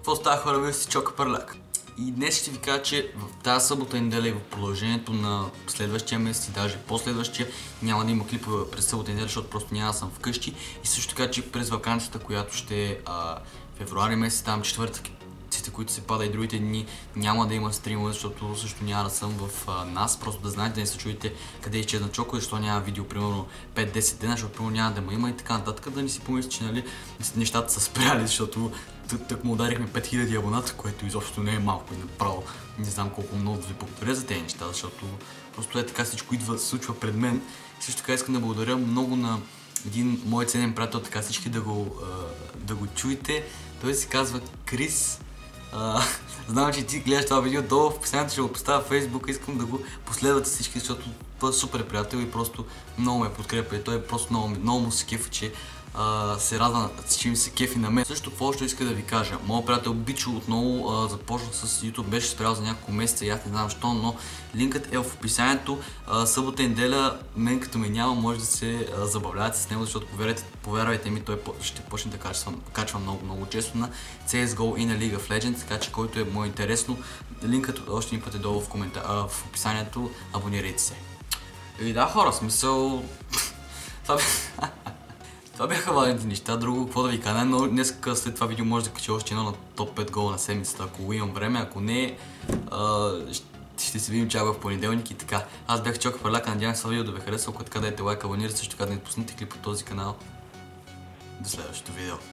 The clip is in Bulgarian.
Какво става, хора, вие си Чока Пърляк. И днес ще ви кажа, че в тази събота и неделя и в продължението на следващия месец и даже по-следващия няма да има клипове през събота и неделя, защото просто няма да съм вкъщи. И също така, че през ваканцията, която ще е февруари месец, там четвъртъците, които се пада и другите дни, няма да има стримове, защото също няма да съм в нас. Просто да знаете, да не се чуете къде изчезна Чоко, защо няма видео примерно 5-10 дена, защото примерно няма да ме има и така нататък, да не си помисли, че нали, нещата са спряли, защото тък му ударихме 5000 абоната, което изобщо не е малко и направо. Не знам колко много да ви благодаря за тези неща, защото просто е така, всичко идва, се случва пред мен. И също така искам да благодаря много на един мой ценен приятел, така всички да го чуете. Той се казва Крис. Знам, че ти гледаш това видео, долу в описанието ще го поставя в Facebook, искам да го последвате всички, защото той е супер приятел и просто много ме подкрепя и той просто много му се кефи, че се радва, че ми се кефи на мен. Също какво ще иска да ви кажа, моят приятел Бичо отново започна с YouTube, беше спрял за няколко месеца и аз не знам защо, но линкът е в описанието. Събота и неделя, мен като ме няма, може да се забавлявате с него, защото повярвайте ми, той ще почне да качва много често на CSGO и на League of Legends, така че който е му интересно, линкът още ни път е долу в описанието, абонирайте се. И да, хора, смисъл... Това бяха важните неща, друго какво да ви кажа, но днес след това видео може да кача още едно на топ 5 гола на седмицата, ако имам време, ако не, ще се видим чак в понеделник и така. Аз бях Чока Пърляк, надявам се това видео да ви хареса, ако така дайте лайк, абонирайте, също така да не пуснете клип от този канал. До следващото видео.